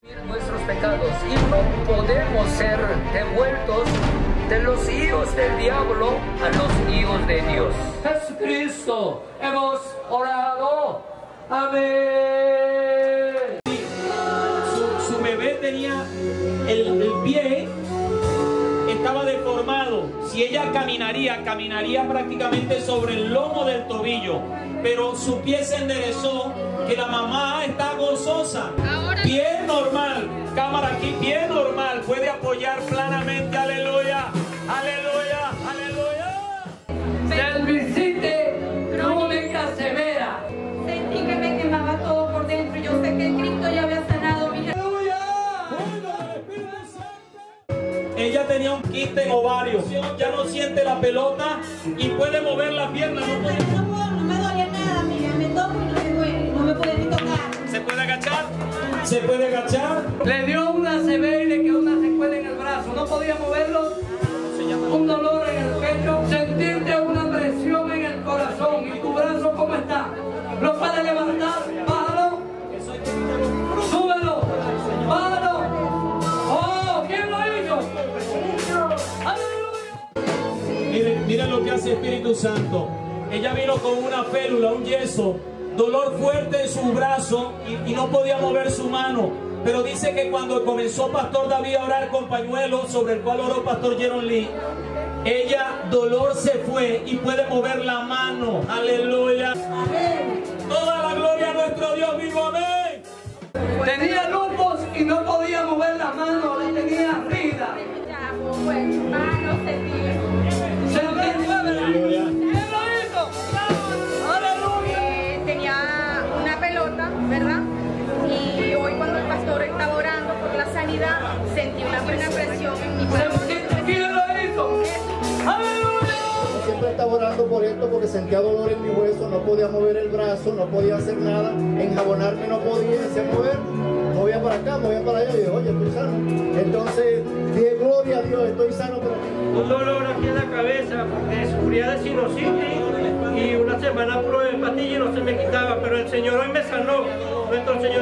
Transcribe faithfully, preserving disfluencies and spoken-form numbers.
Nuestros pecados y no podemos ser devueltos de los hijos del diablo a los hijos de Dios. Jesucristo, hemos orado. Amén. Su, su bebé tenía el, el pie, estaba deformado. Si ella caminaría, caminaría prácticamente sobre el lomo del tobillo. Pero su pie se enderezó, que la mamá está gozosa. Pie normal, cámara aquí, pie normal, puede apoyar planamente, aleluya, aleluya, aleluya. Servicite crónica severa. Sentí que me quemaba todo por dentro. Yo sé que Cristo ya había sanado mi vida. Ella tenía un quiste en ovario, ya no siente la pelota y puede mover la pierna. No, puede... no, puedo, no me duele nada, mira, me toco y no me duele, no me puede ni tocar. ¿Se puede agachar? ¿Se puede agachar? Le dio una C B y le quedó una secuela en el brazo. No podía moverlo. Un dolor en el pecho. Sentirte una presión en el corazón. ¿Y tu brazo cómo está? ¿Lo puede levantar? Bájalo. Súbelo. Bájalo. ¡Oh! ¿Quién lo hizo? ¡Aleluya! Miren, miren lo que hace Espíritu Santo. Ella vino con una férula, un yeso, dolor fuerte en su brazo y, y no podía mover su mano. Pero dice que cuando comenzó Pastor David a orar con pañuelos, sobre el cual oró Pastor Jeron Lee, ella, dolor se fue y puede mover la mano. Aleluya. Amén. Toda la gloria a nuestro Dios vivo. Amén. Tenía lupus y no podía mover la mano. Le tenía rida. Se lo eh, tenía una pelota, ¿verdad? Y hoy cuando el pastor estaba orando por la sanidad, sentí una buena presión en mi cuerpo. ¿Quién lo hizo? ¡Aleluya! Siempre estaba orando por esto porque sentía dolor en mi hueso, no podía mover el brazo, no podía hacer nada, enjabonarme no podía, decía mover, movía para acá, movía para allá y dije, oye, estoy sano. Entonces dije, gloria a Dios, estoy sano. Pero... un dolor aquí en la cabeza porque sufría de sinusitis y una semana probé pastillas y no se me quitaba, pero el Señor hoy me sanó. Nuestro Señor